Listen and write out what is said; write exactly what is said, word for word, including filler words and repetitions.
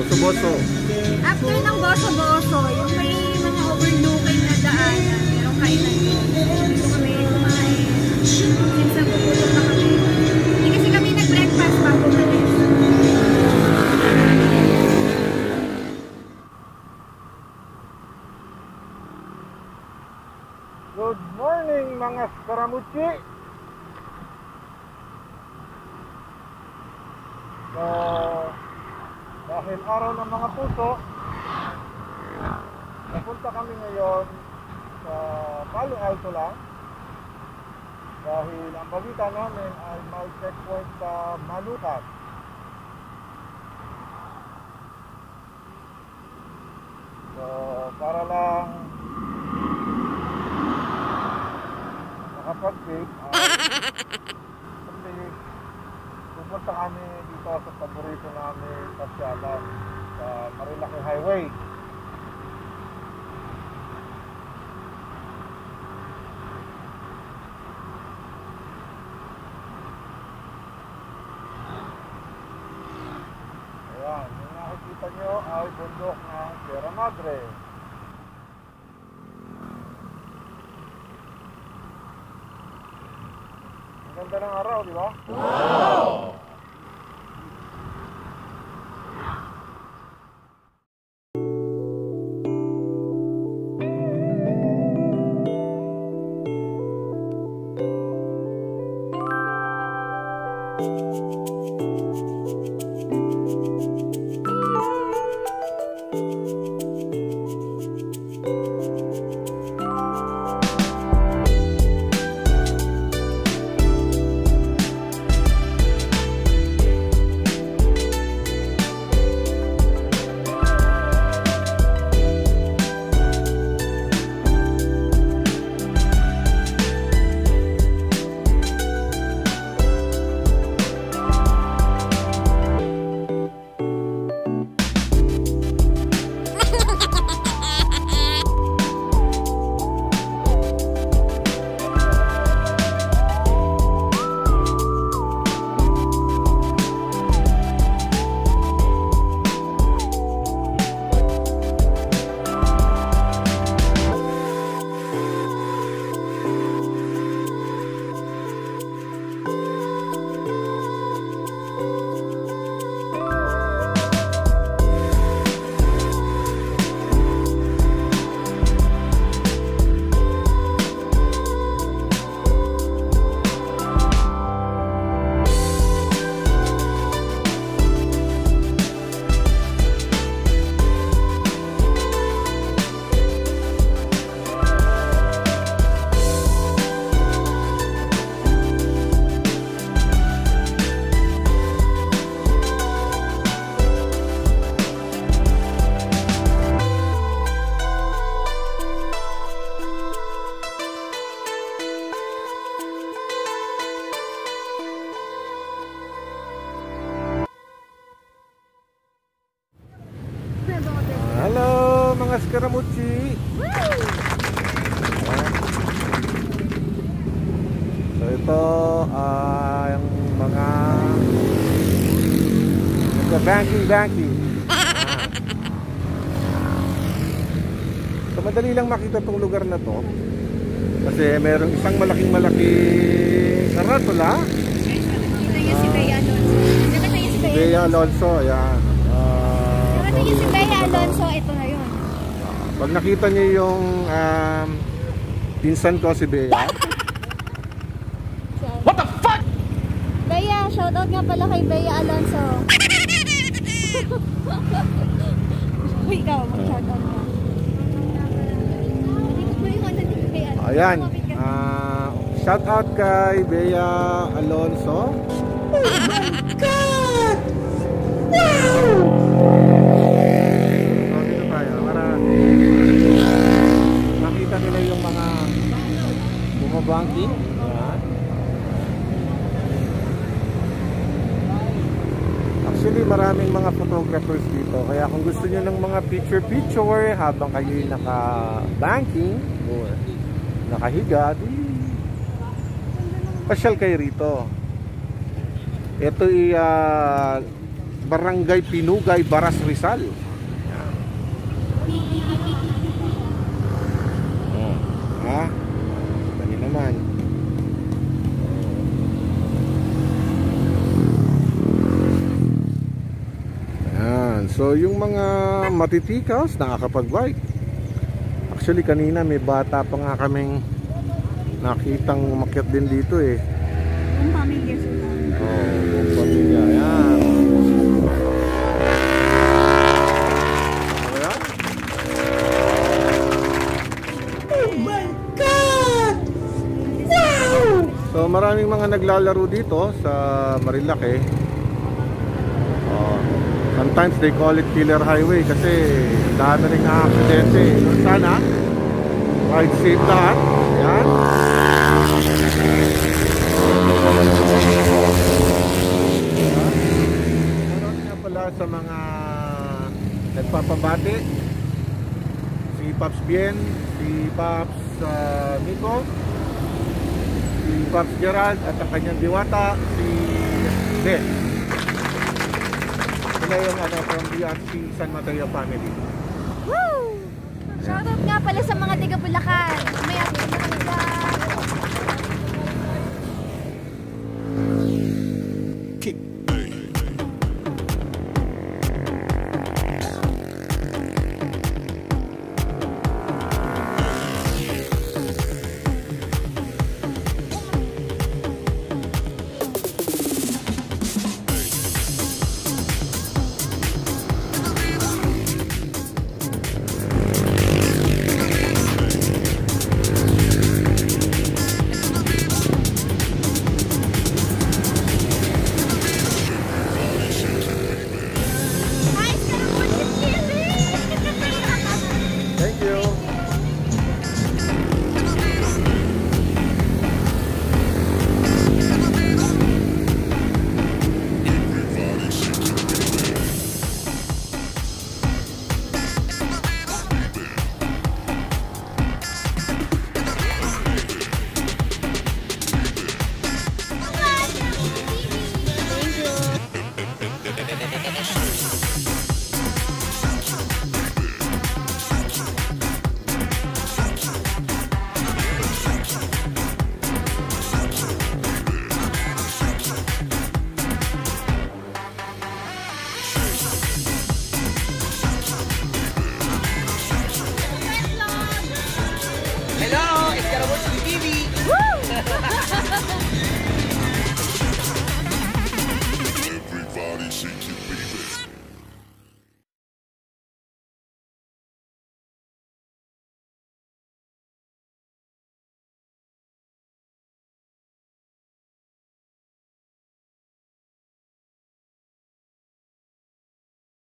boso-boso. After ng boso-boso, yung may mga overlooking na daanan, merong kainan yun. Dito kami kumain. Minsan puputok na kami. Hindi kasi kami nag-breakfast bago malis. Good morning mga Scaramoochi! So, dahil araw ng mga puso, napunta kami ngayon sa PALO ALTO lang dahil ang balita namin ay may checkpoint sa Marilaque. So, para lang makapag-date ay kasi pupunta kami dito sa paborito namin pasyalan sa Marilaque Highway. Ayan, yung nakikita nyo ay bundok ng Sierra Madre. Ang ganda ng araw, di ba? Wow! Hello mga Scaramoochi! So ito ay uh, ang mga nagka-banking-banking. So madali lang makita tong lugar na to kasi merong isang malaking-malaking karatula. Kita niyo si Bea Alonso. Nakita niyo si Bea Alonso. Bea Alonso, yan. Nakita niyo si Bea Alonso, ito na yun. Pag nakita niyo yung um, pinsan ko si Bea. What the fuck? Bea, shoutout nga pala kay Bea Alonso. Uy, ikaw, mag-shoutout ka. Ayan, uh, shoutout kay Bea Alonso. Oh my God! Wow! So, dito tayo para makita nila yung mga bumabangking. Ayan. Actually, maraming mga photographers dito. Kaya kung gusto nyo ng mga picture-picture habang kayo'y naka-banking or nakahiga, di pasyal kayo rito. Ito ay uh, Barangay Pinugay, Baras, Rizal. Yan. Oh, ha? Dali naman. Yan. So yung mga matitikas nakakapag-bike. Actually kanina may bata pa nga kaming nakitang umakyat din dito eh. Yung pamilya sila. Oh, yung pamilya. Yan. Ayan. Oh my God! Wow! So maraming mga naglalaro dito sa Marilaque. Oh, sometimes they call it Killer Highway kasi dami rin nga aksidente. So, sana ride safe lahat. Yan. Meron nga pala sa mga nagpapabati, si Paps Bien, si Paps uh, Miko, si Paps Gerald at ang kanyang diwata, si Ben. Sila yung ano from the R C San Mateo family. Woo! Shoutout nga pala sa mga taga Bulacan. May